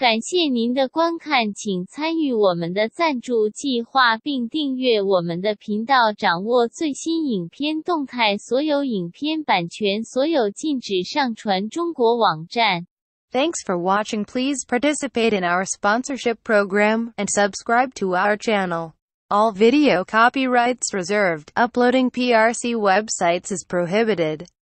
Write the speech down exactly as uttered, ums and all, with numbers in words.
感谢您的观看，请参与我们的赞助计划并订阅我们的频道，掌握最新影片动态。所有影片版权所有，禁止上传中国网站。 Thanks for watching. Please participate in our sponsorship program and subscribe to our channel. All video copyrights reserved. Uploading P R C websites is prohibited.